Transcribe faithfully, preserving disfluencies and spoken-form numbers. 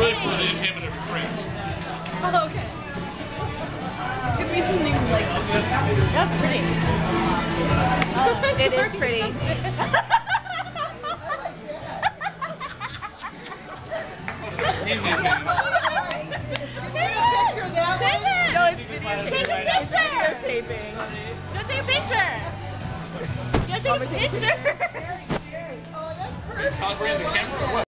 really put it in him and every friend. Oh, okay. It could be something like, that's pretty. Uh, it is pretty. No, it's videotaping. Take a picture! Go take a picture! Go take a picture! Todd ran the camera or what?